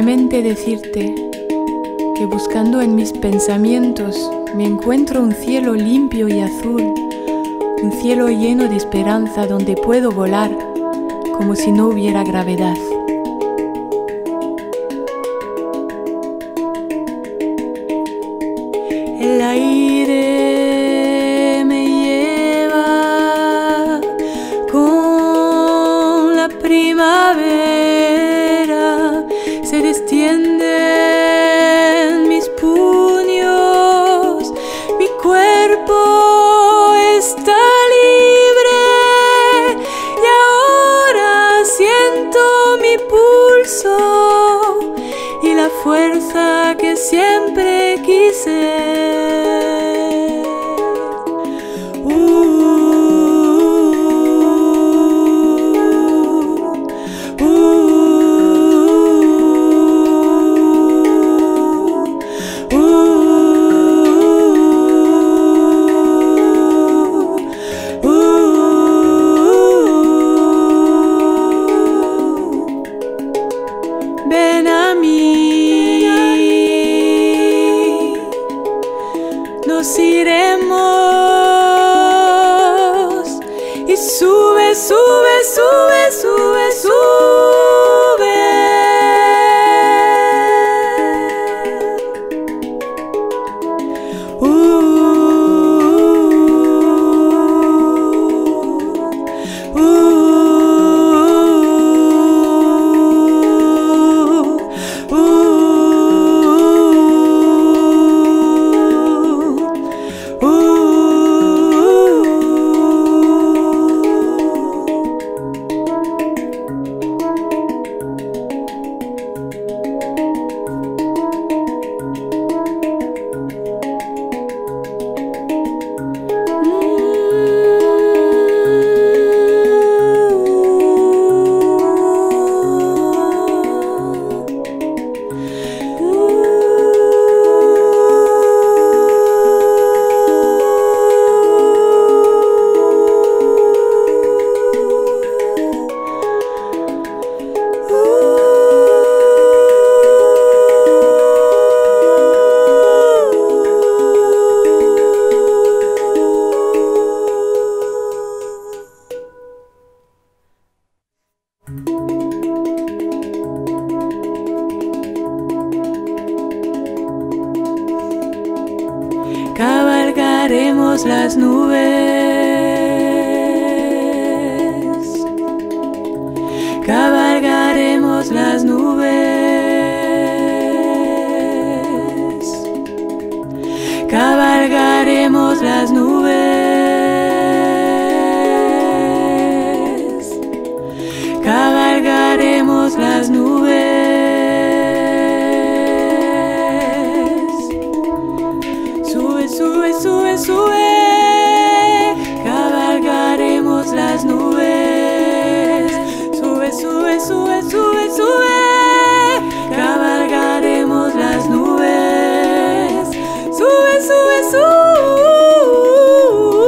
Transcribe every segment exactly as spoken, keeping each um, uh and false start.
simplemente decirte que buscando en mis pensamientos me encuentro un cielo limpio y azul, un cielo lleno de esperanza donde puedo volar como si no hubiera gravedad. El aire me lleva con la primavera, se destienden mis puños, mi cuerpo está libre y ahora siento mi pulso y la fuerza que siempre quise. Ven a mí, nos iremos y sube, sube, sube, sube, sube. Uh, uh. Cabalgaremos las nubes, cabalgaremos las nubes, cabalgaremos las nubes, cabalgaremos las nubes. Sube, sube, sube, sube, cabalgaremos las nubes. Sube, sube, sube, sube, sube, cabalgaremos las nubes. Sube, sube, sube.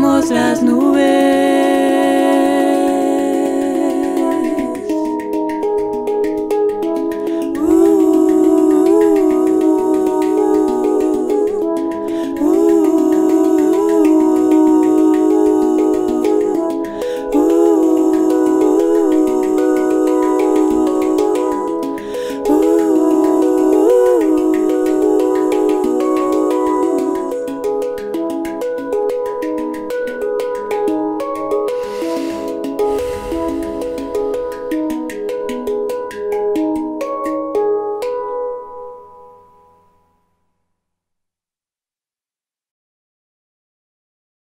somos las nubes.